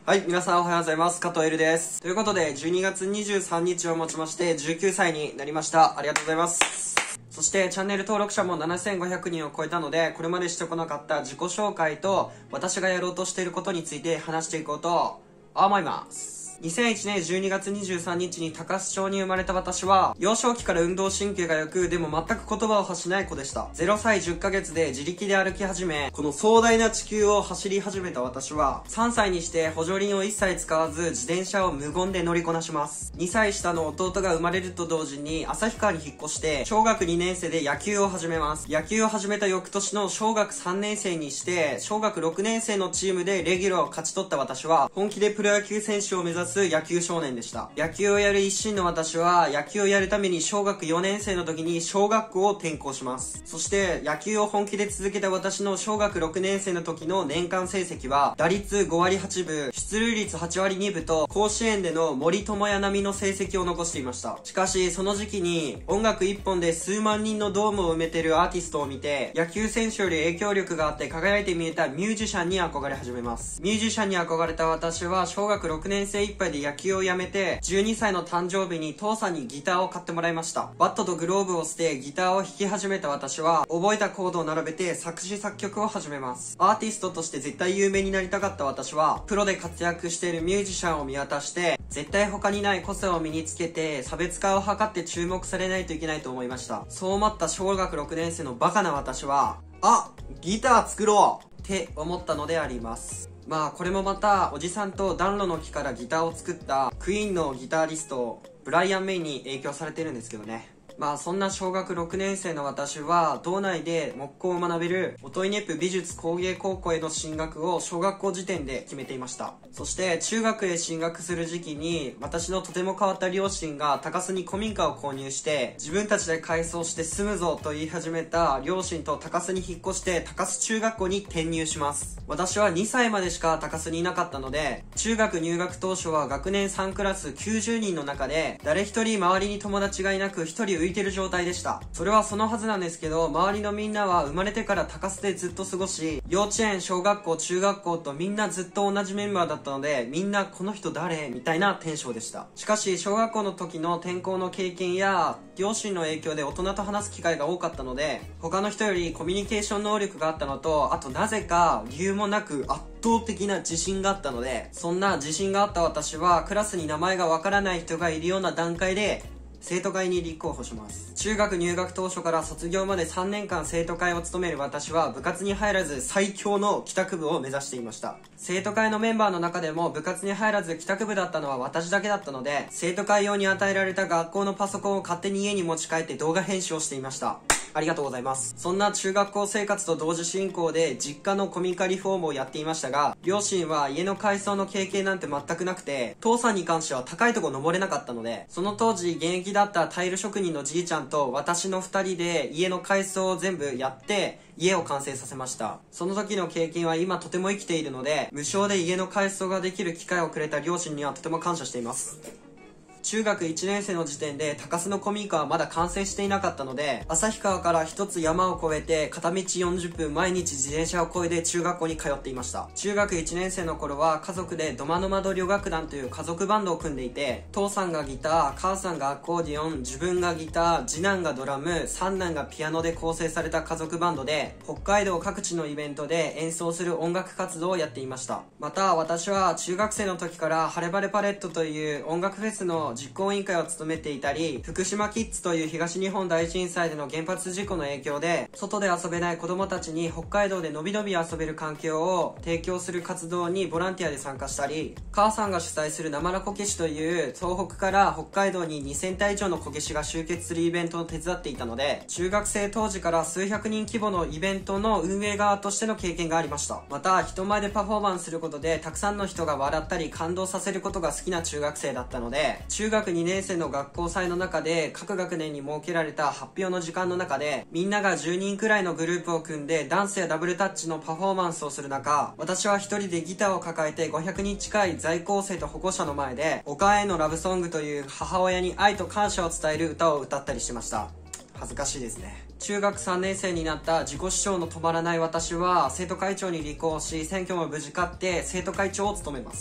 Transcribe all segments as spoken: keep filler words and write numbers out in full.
はい、皆さんおはようございます。加藤エルです。ということで、じゅうにがつにじゅうさんにちをもちまして、じゅうきゅうさいになりました。ありがとうございます。そして、チャンネル登録者もななせんごひゃくにんを超えたので、これまでしてこなかった自己紹介と、私がやろうとしていることについて話していこうと思います。にせんいちねんじゅうにがつにじゅうさんにちに高須町に生まれた私は、幼少期から運動神経が良く、でも全く言葉を発しない子でした。ゼロさいじゅっかげつで自力で歩き始め、この壮大な地球を走り始めた私は、さんさいにして補助輪を一切使わず、自転車を無言で乗りこなします。にさい下の弟が生まれると同時に、旭川に引っ越して、小学にねんせいで野球を始めます。野球を始めた翌年の小学さんねんせいにして、小学ろくねんせいのチームでレギュラーを勝ち取った私は、本気でプロ野球選手を目指す野球少年でした。野球をやる一心の私は、野球をやるために小学よねんせいの時に小学校を転校します。そして野球を本気で続けた私の小学ろくねんせいの時の年間成績は、打率ごわりはちぶ、出塁率はちわりにぶと、甲子園での森友哉並みの成績を残していました。しかしその時期に音楽一本で数万人のドームを埋めてるアーティストを見て、野球選手より影響力があって輝いて見えたミュージシャンに憧れ始めます。ミュージシャンに憧れた私は小学ろくねんせいいっぱいで野球をやめて、じゅうにさいの誕生日に父さんにギターを買ってもらいました。バットとグローブを捨てギターを弾き始めた私は、覚えたコードを並べて作詞作曲を始めます。アーティストとして絶対有名になりたかった私は、プロで活躍しているミュージシャンを見渡して、絶対他にない個性を身につけて差別化を図って注目されないといけないと思いました。そう思った小学ろくねんせいのバカな私は、あ、ギター作ろうって思ったのであります。まあこれもまたおじさんと暖炉の木からギターを作ったクイーンのギタリストブライアン・メイに影響されてるんですけどね。まあそんな小学ろくねんせいの私は道内で木工を学べる音威子府美術工芸高校への進学を小学校時点で決めていました。そして中学へ進学する時期に私のとても変わった両親が高須に古民家を購入して自分たちで改装して住むぞと言い始めた両親と高須に引っ越して高須中学校に転入します。私はにさいまでしか高須にいなかったので、中学入学当初は学年さんクラスきゅうじゅうにんの中で誰一人周りに友達がいなくひとり浮いてる状態でした。それはそのはずなんですけど、周りのみんなは生まれてから高須でずっと過ごし、幼稚園、小学校、中学校とみんなずっと同じメンバーだったので、みんなこの人誰みたいなテンションでした。しかし小学校の時の転校の経験や両親の影響で大人と話す機会が多かったので、他の人よりコミュニケーション能力があったのと、あとなぜか理由もなく圧倒的な自信があったので、そんな自信があった私はクラスに名前がわからない人がいるような段階で生徒会に立候補します。中学入学当初から卒業までさんねんかん生徒会を務める私は部活に入らず最強の帰宅部を目指していました。生徒会のメンバーの中でも部活に入らず帰宅部だったのは私だけだったので、生徒会用に与えられた学校のパソコンを勝手に家に持ち帰って動画編集をしていました。ありがとうございます。そんな中学校生活と同時進行で実家の古民家リフォームをやっていましたが、両親は家の改装の経験なんて全くなくて、父さんに関しては高いとこ登れなかったので、その当時現役だったタイル職人のじいちゃんと私のふたりで家の改装を全部やって家を完成させました。その時の経験は今とても生きているので、無償で家の改装ができる機会をくれた両親にはとても感謝しています。中学いちねんせいの時点で高須の古民家はまだ完成していなかったので、旭川から一つ山を越えて片道よんじゅっぷん毎日自転車を越えて中学校に通っていました。中学いちねんせいの頃は家族でドマノマド旅楽団という家族バンドを組んでいて、父さんがギター、母さんがアコーディオン、自分がギター、次男がドラム、三男がピアノで構成された家族バンドで、北海道各地のイベントで演奏する音楽活動をやっていました。また私は中学生の時からハレバレパレットという音楽フェスの実行委員会を務めていたり、福島キッズという東日本大震災での原発事故の影響で外で遊べない子供たちに北海道でのびのび遊べる環境を提供する活動にボランティアで参加したり、母さんが主催するなまらこけしという東北から北海道ににせんたい以上のこけしが集結するイベントを手伝っていたので、中学生当時から数百人規模のイベントの運営側としての経験がありました。また人前でパフォーマンスすることでたくさんの人が笑ったり感動させることが好きな中学生だったので、中学にねんせいの学校祭の中で各学年に設けられた発表の時間の中で、みんながじゅうにんくらいのグループを組んでダンスやダブルタッチのパフォーマンスをする中、私は一人でギターを抱えてごひゃくにん近い在校生と保護者の前でおかんへのラブソングという母親に愛と感謝を伝える歌を歌ったりしてました。恥ずかしいですね。中学さんねん生になった自己主張の止まらない私は生徒会長に立候補し、選挙も無事勝って生徒会長を務めます。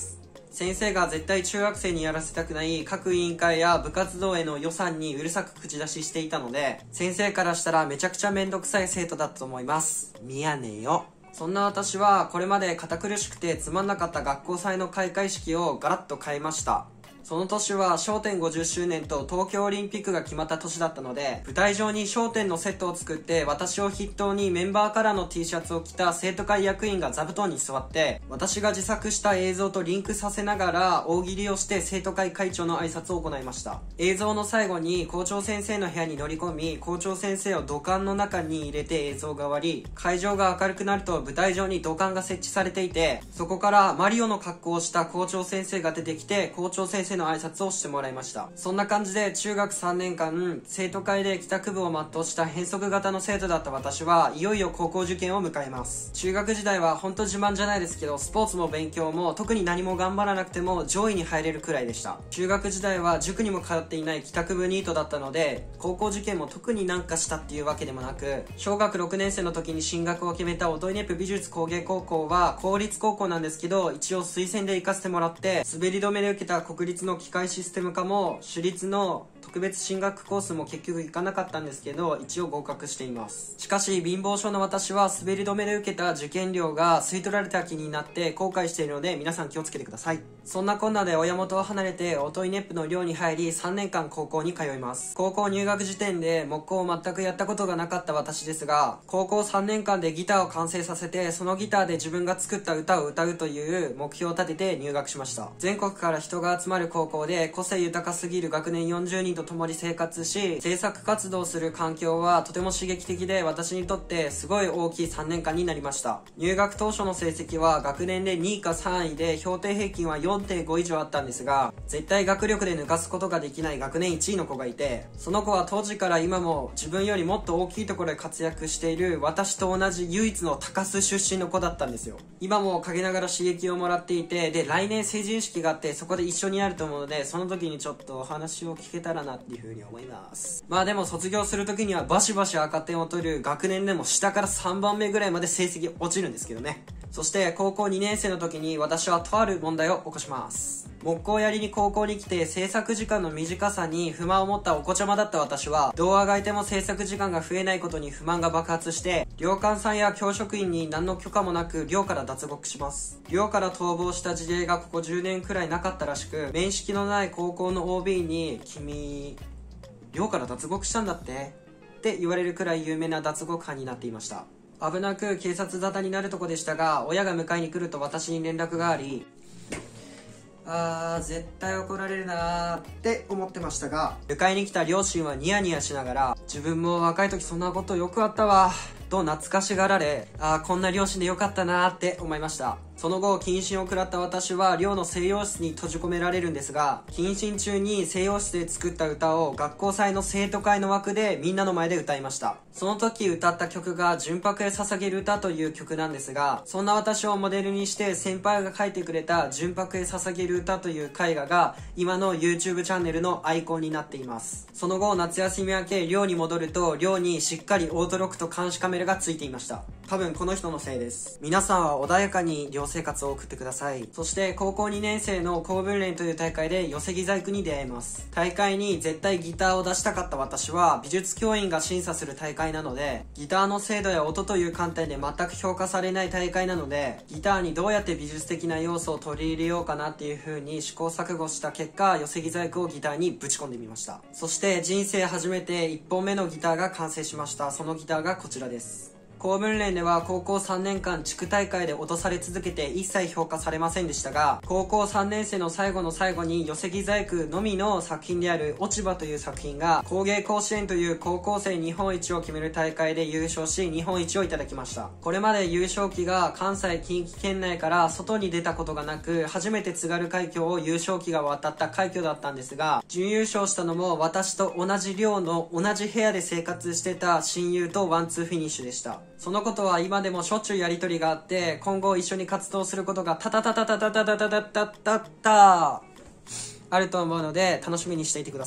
先生が絶対中学生にやらせたくない各委員会や部活動への予算にうるさく口出ししていたので、先生からしたらめちゃくちゃめんどくさい生徒だったと思います。みやねよ。そんな私はこれまで堅苦しくてつまんなかった学校祭の開会式をガラッと変えました。その年は笑点ごじゅっしゅうねんと東京オリンピックが決まった年だったので、舞台上に笑点のセットを作って私を筆頭にメンバーカラーの T シャツを着た生徒会役員が座布団に座って、私が自作した映像とリンクさせながら大喜利をして生徒会会長の挨拶を行いました。映像の最後に校長先生の部屋に乗り込み、校長先生を土管の中に入れて映像が終わり、会場が明るくなると舞台上に土管が設置されていて、そこからマリオの格好をした校長先生が出てきて、校長先生の挨拶をしてもらいました。そんな感じで中学さんねんかん生徒会で帰宅部を全うした変則型の生徒だった私はいよいよ高校受験を迎えます。中学時代は本当自慢じゃないですけど、スポーツも勉強も特に何も頑張らなくても上位に入れるくらいでした。中学時代は塾にも通っていない帰宅部ニートだったので、高校受験も特になんかしたっていうわけでもなく、小学ろくねん生の時に進学を決めた音威ネップ美術工芸高校は公立高校なんですけど、一応推薦で行かせてもらって、滑り止めで受けた国立の機械システム科も私立の特別進学コースも結局行かなかったんですけど、一応合格しています。しかし貧乏症の私は滑り止めで受けた受験料が吸い取られた気になって後悔しているので、皆さん気をつけてください。そんなこんなで親元を離れて音威ネップの寮に入りさんねんかん高校に通います。高校入学時点で木工を全くやったことがなかった私ですが、高校さんねんかんでギターを完成させて、そのギターで自分が作った歌を歌うという目標を立てて入学しました。全国から人が集まる高校で個性豊かすぎる学年よんじゅうにんと共に生活し、制作活動する環境はとても刺激的で、私にとってすごい大きいさんねんかんになりました。入学当初の成績は学年でにいかさんいで、評定平均は よんてんご 以上あったんですが、絶対学力で抜かすことができない学年いちいの子がいて、その子は当時から今も自分よりもっと大きいところで活躍している私と同じ唯一の高須出身の子だったんですよ。今も陰ながら刺激をもらっていて、で来年成人式があってそこで一緒になると思うので、その時にちょっとお話を聞けたらなっていう風に思います。まあでも卒業する時にはバシバシ赤点を取る学年でも下からさんばんめぐらいまで成績落ちるんですけどね。そして高校にねん生の時に私はとある問題を起こします。木工やりに高校に来て制作時間の短さに不満を持ったお子ちゃまだった私は、どうあがいても制作時間が増えないことに不満が爆発して、寮監さんや教職員に何の許可もなく寮から脱獄します。寮から逃亡した事例がここじゅうねんくらいなかったらしく、面識のない高校の オービー に君寮から脱獄したんだってって言われるくらい有名な脱獄犯になっていました。危なく警察沙汰になるとこでしたが、親が迎えに来ると私に連絡があり、あー絶対怒られるなーって思ってましたが、迎えに来た両親はニヤニヤしながら、自分も若い時そんなことよくあったわと懐かしがられ、あーこんな両親でよかったなーって思いました。その後謹慎を食らった私は寮の西洋室に閉じ込められるんですが、謹慎中に西洋室で作った歌を学校祭の生徒会の枠でみんなの前で歌いました。その時歌った曲が純白へ捧げる歌という曲なんですが、そんな私をモデルにして先輩が書いてくれた純白へ捧げる歌という絵画が今の YouTube チャンネルのアイコンになっています。その後夏休み明け寮に戻ると、寮にしっかりオートロックと監視カメラがついていました。多分この人のせいです。皆さんは穏やかに寮生活を送ってください。そして高校にねん生の高分連という大会で寄せ木細工に出会います。大会に絶対ギターを出したかった私は、美術教員が審査する大会なので、ギターの精度や音という観点で全く評価されない大会なので、ギターにどうやって美術的な要素を取り入れようかなっていう風に試行錯誤した結果、寄せ木細工をギターにぶち込んでみました。そして人生初めていっぽんめのギターが完成しました。そのギターがこちらです。高分連では高校さんねんかん地区大会で落とされ続けて一切評価されませんでしたが、高校さんねん生の最後の最後に寄せ木細工のみの作品である落ち葉という作品が工芸甲子園という高校生日本一を決める大会で優勝し、日本一をいただきました。これまで優勝旗が関西近畿圏内から外に出たことがなく、初めて津軽海峡を優勝旗が渡った快挙だったんですが、準優勝したのも私と同じ寮の同じ部屋で生活してた親友とワンツーフィニッシュでした。そのことは今でもしょっちゅうやりとりがあって、今後一緒に活動することがタタタタタタタタタタタタタあると思うので楽しみにしていてください。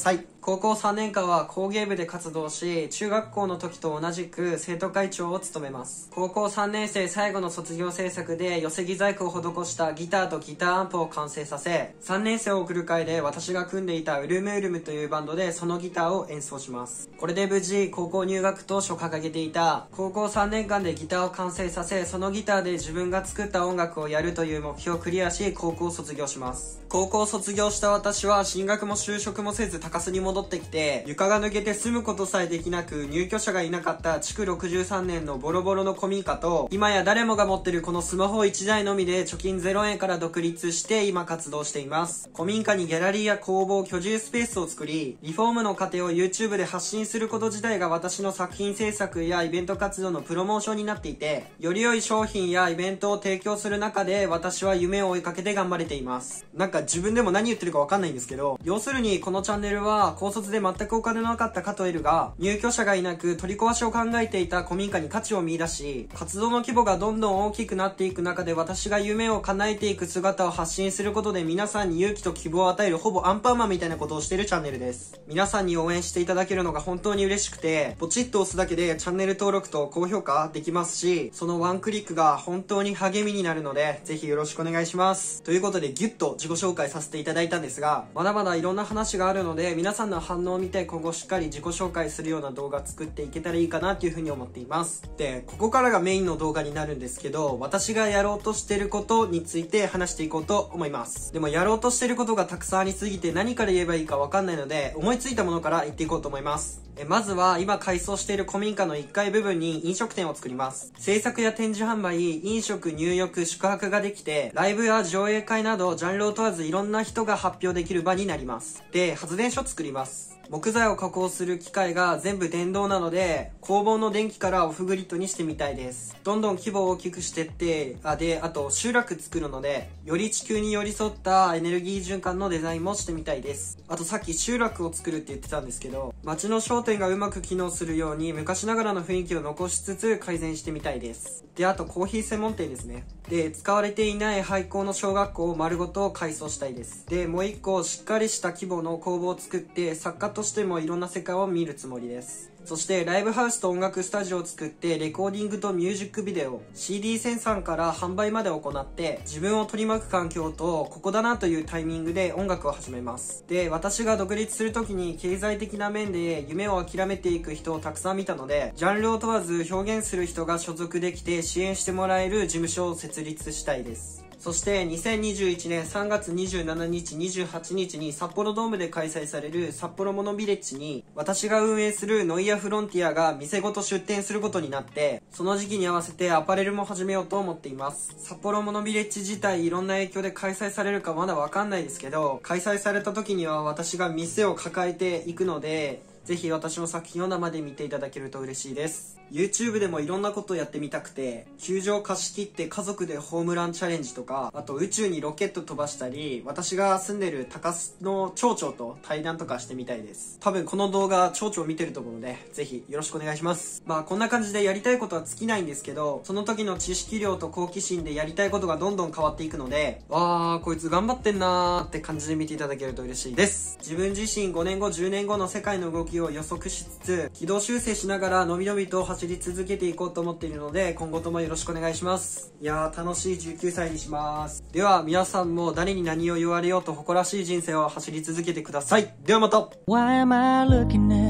高校さんねんかんは工芸部で活動し、中学校の時と同じく生徒会長を務めます。高校さんねん生最後の卒業制作で寄せ木細工を施したギターとギターアンプを完成させ、さんねん生を送る会で私が組んでいたウルムウルムというバンドでそのギターを演奏します。これで無事高校入学当初掲げていた高校さんねんかんでギターを完成させ、そのギターで自分が作った音楽をやるという目標をクリアし、高校を卒業します。高校を卒業した私は進学も就職もせず高須に戻ってきて、床が抜けて住むことさえできなく入居者がいなかった築ろくじゅうさんねんのボロボロの古民家と、今や誰もが持ってるこのスマホいちだいのみで貯金ゼロえんから独立して今活動しています。古民家にギャラリーや工房、居住スペースを作り、リフォームの過程を YouTube で発信すること自体が私の作品制作やイベント活動のプロモーションになっていて、より良い商品やイベントを提供する中で私は夢を追いかけて頑張れています。なんか自分でも何言ってるかわかんないんですけど、要するにこのチャンネルは高卒で全くお金のなかった加藤エルが入居者がいなく取り壊しを考えていた古民家に価値を見出し、活動の規模がどんどん大きくなっていく中で私が夢を叶えていく姿を発信することで皆さんに勇気と希望を与える、ほぼアンパンマンみたいなことをしているチャンネルです。皆さんに応援していただけるのが本当に嬉しくて、ポチッと押すだけでチャンネル登録と高評価できますし、そのワンクリックが本当に励みになるのでぜひよろしくお願いします。ということでギュッと自己紹介させていただいたんですが、まだまだいろんな話があるので皆さんの反応を見て今後しっかり自己紹介するような動画作っていけたらいいかなっていうふうに思っています。で、ここからがメインの動画になるんですけど、私がやろうとしてることについて話していこうと思います。でもやろうとしてることがたくさんありすぎて何から言えばいいかわかんないので、思いついたものから言っていこうと思います。えまずは今改装している古民家のいっかい部分に飲食店を作ります。制作や展示販売、飲食、入浴、宿泊ができて、ライブや上映会などジャンルを問わずいろんな人が発表できる場になります。で、発電所を作ります。木材を加工する機械が全部電動なので、工房の電気からオフグリッドにしてみたいです。どんどん規模を大きくしてって、あ、で、あと集落作るので、より地球に寄り添ったエネルギー循環のデザインもしてみたいです。あとさっき集落を作るって言ってたんですけど、街の商店がうまく機能するように昔ながらの雰囲気を残しつつ改善してみたいです。で、あとコーヒー専門店ですね。で、使われていない廃校の小学校を丸ごと改装したいです。で、もう一個しっかりした規模の工房を作って、作家としてもいろんな世界を見るつもりです。そしてライブハウスと音楽スタジオを作ってレコーディングとミュージックビデオ シーディー 生産から販売まで行って、自分を取り巻く環境とここだなというタイミングで音楽を始めます。で、私が独立する時に経済的な面で夢を諦めていく人をたくさん見たので、ジャンルを問わず表現する人が所属できて支援してもらえる事務所を設立したいです。そしてにせんにじゅういちねんさんがつにじゅうしちにちにじゅうはちにちに札幌ドームで開催される札幌モノビレッジに、私が運営するノイアフロンティアが店ごと出店することになって、その時期に合わせてアパレルも始めようと思っています。札幌モノビレッジ自体いろんな影響で開催されるかまだわかんないですけど、開催された時には私が店を抱えていくので、ぜひ私の作品を生で見ていただけると嬉しいです。YouTube でもいろんなことをやってみたくて、球場貸し切って家族でホームランチャレンジとか、あと宇宙にロケット飛ばしたり、私が住んでる高須の町長と対談とかしてみたいです。多分この動画町長見てると思うので、ぜひよろしくお願いします。まあこんな感じでやりたいことは尽きないんですけど、その時の知識量と好奇心でやりたいことがどんどん変わっていくので、わーこいつ頑張ってんなーって感じで見ていただけると嬉しいです。自分自身ごねんごじゅうねんごの世界の動きを予測しつつ、軌道修正しながらのびのびと走り続けていこうと思っているので、今後ともよろしくお願いします。いやー楽しいじゅうきゅうさいにします。では皆さんも誰に何を言われようと誇らしい人生を走り続けてください。ではまた。Why am I looking at